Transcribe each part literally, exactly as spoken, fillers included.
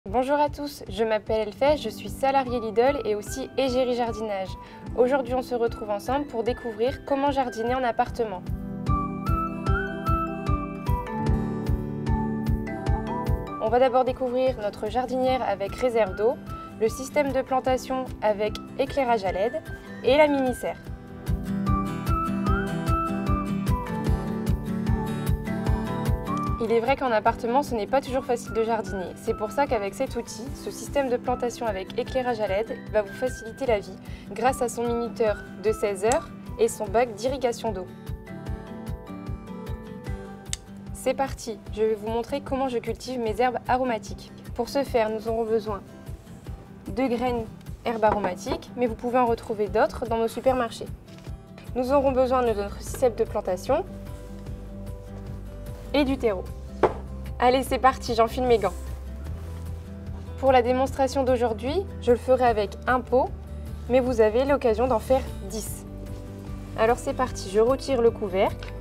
Bonjour à tous, je m'appelle Elfès, je suis salariée Lidl et aussi égérie jardinage. Aujourd'hui, on se retrouve ensemble pour découvrir comment jardiner en appartement. On va d'abord découvrir notre jardinière avec réserve d'eau, le système de plantation avec éclairage à L E D et la mini-serre. Il est vrai qu'en appartement, ce n'est pas toujours facile de jardiner. C'est pour ça qu'avec cet outil, ce système de plantation avec éclairage à L E D va vous faciliter la vie grâce à son minuteur de seize heures et son bac d'irrigation d'eau. C'est parti, je vais vous montrer comment je cultive mes herbes aromatiques. Pour ce faire, nous aurons besoin de graines herbes aromatiques, mais vous pouvez en retrouver d'autres dans nos supermarchés. Nous aurons besoin de notre système de plantation et du terreau. Allez, c'est parti, j'enfile mes gants. Pour la démonstration d'aujourd'hui, je le ferai avec un pot, mais vous avez l'occasion d'en faire dix. Alors c'est parti, je retire le couvercle.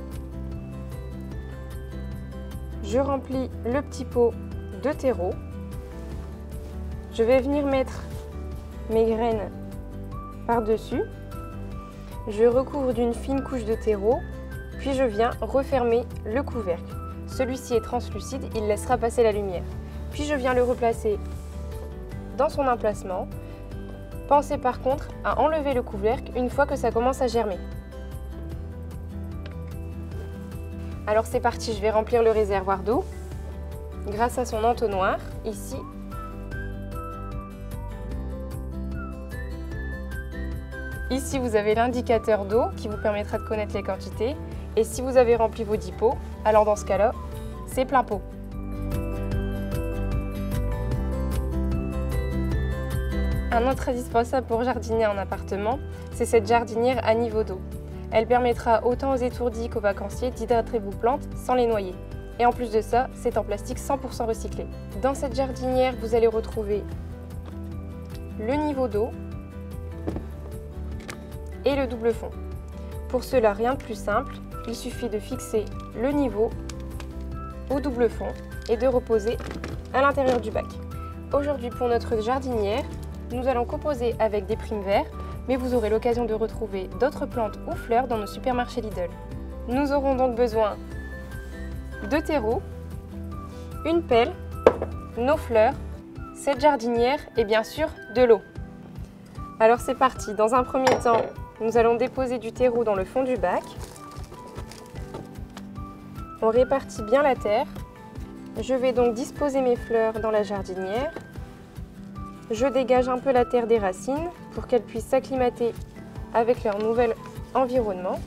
Je remplis le petit pot de terreau. Je vais venir mettre mes graines par-dessus. Je recouvre d'une fine couche de terreau. Puis je viens refermer le couvercle. Celui-ci est translucide, il laissera passer la lumière. Puis je viens le replacer dans son emplacement. Pensez par contre à enlever le couvercle une fois que ça commence à germer. Alors c'est parti, je vais remplir le réservoir d'eau grâce à son entonnoir, ici. Ici, vous avez l'indicateur d'eau qui vous permettra de connaître les quantités. Et si vous avez rempli vos dix pots, alors dans ce cas-là, c'est plein pot. Un autre indispensable pour jardiner en appartement, c'est cette jardinière à niveau d'eau. Elle permettra autant aux étourdis qu'aux vacanciers d'hydrater vos plantes sans les noyer. Et en plus de ça, c'est en plastique cent pour cent recyclé. Dans cette jardinière, vous allez retrouver le niveau d'eau et le double fond. Pour cela, rien de plus simple. Il suffit de fixer le niveau au double fond et de reposer à l'intérieur du bac. Aujourd'hui, pour notre jardinière, nous allons composer avec des primes verts, mais vous aurez l'occasion de retrouver d'autres plantes ou fleurs dans nos supermarchés Lidl. Nous aurons donc besoin de terreau, une pelle, nos fleurs, cette jardinière et bien sûr de l'eau. Alors c'est parti, dans un premier temps, nous allons déposer du terreau dans le fond du bac. On répartit bien la terre. Je vais donc disposer mes fleurs dans la jardinière. Je dégage un peu la terre des racines pour qu'elles puissent s'acclimater avec leur nouvel environnement.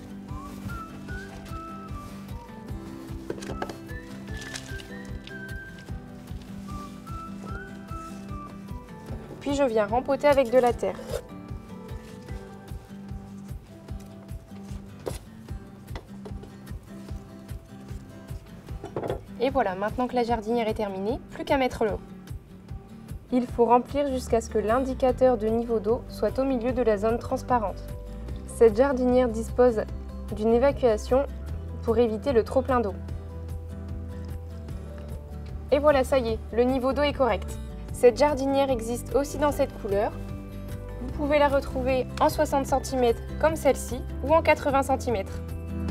Puis je viens rempoter avec de la terre. Et voilà, maintenant que la jardinière est terminée, plus qu'à mettre l'eau. Il faut remplir jusqu'à ce que l'indicateur de niveau d'eau soit au milieu de la zone transparente. Cette jardinière dispose d'une évacuation pour éviter le trop-plein d'eau. Et voilà, ça y est, le niveau d'eau est correct. Cette jardinière existe aussi dans cette couleur. Vous pouvez la retrouver en soixante centimètres comme celle-ci ou en quatre-vingts centimètres.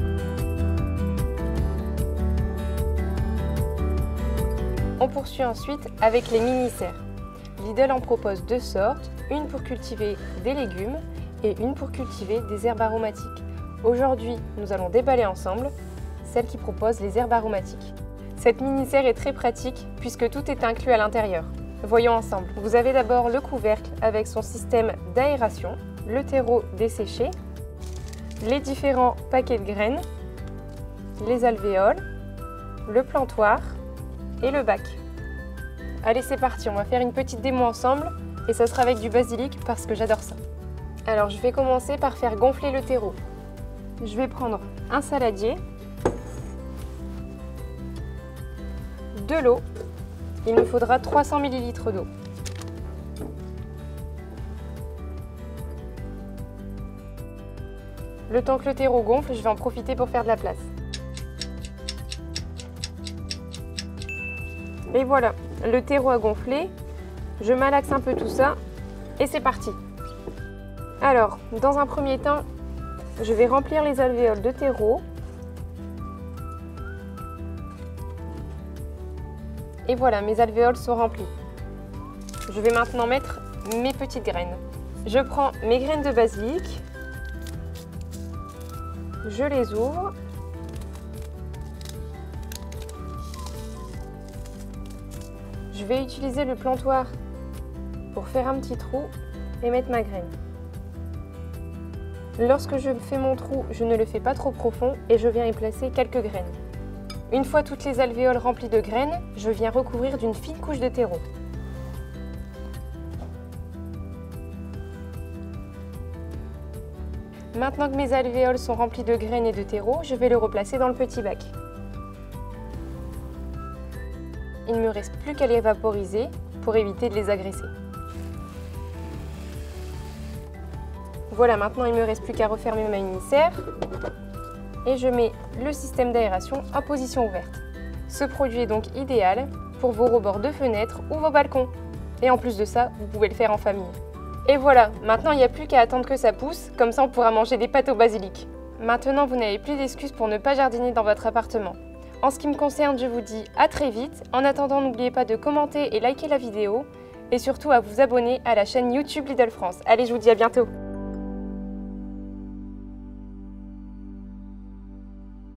On poursuit ensuite avec les mini-serres. Lidl en propose deux sortes, une pour cultiver des légumes et une pour cultiver des herbes aromatiques. Aujourd'hui, nous allons déballer ensemble celle qui propose les herbes aromatiques. Cette mini-serre est très pratique puisque tout est inclus à l'intérieur. Voyons ensemble. Vous avez d'abord le couvercle avec son système d'aération, le terreau desséché, les différents paquets de graines, les alvéoles, le plantoir et le bac. Allez, c'est parti, on va faire une petite démo ensemble et ça sera avec du basilic parce que j'adore ça. Alors, je vais commencer par faire gonfler le terreau. Je vais prendre un saladier, de l'eau, il me faudra trois cents millilitres d'eau. Le temps que le terreau gonfle, je vais en profiter pour faire de la place. Et voilà, le terreau a gonflé. Je malaxe un peu tout ça et c'est parti. Alors, dans un premier temps, je vais remplir les alvéoles de terreau. Et voilà, mes alvéoles sont remplies. Je vais maintenant mettre mes petites graines. Je prends mes graines de basilic, je les ouvre. Je vais utiliser le plantoir pour faire un petit trou et mettre ma graine. Lorsque je fais mon trou, je ne le fais pas trop profond et je viens y placer quelques graines. Une fois toutes les alvéoles remplies de graines, je viens recouvrir d'une fine couche de terreau. Maintenant que mes alvéoles sont remplies de graines et de terreau, je vais le replacer dans le petit bac. Il ne me reste plus qu'à les vaporiser pour éviter de les agresser. Voilà, maintenant il ne me reste plus qu'à refermer ma mini-serre et je mets le système d'aération en position ouverte. Ce produit est donc idéal pour vos rebords de fenêtres ou vos balcons. Et en plus de ça, vous pouvez le faire en famille. Et voilà, maintenant il n'y a plus qu'à attendre que ça pousse, comme ça on pourra manger des pâtes au basilic. Maintenant vous n'avez plus d'excuses pour ne pas jardiner dans votre appartement. En ce qui me concerne, je vous dis à très vite. En attendant, n'oubliez pas de commenter et liker la vidéo et surtout à vous abonner à la chaîne YouTube Lidl France. Allez, je vous dis à bientôt.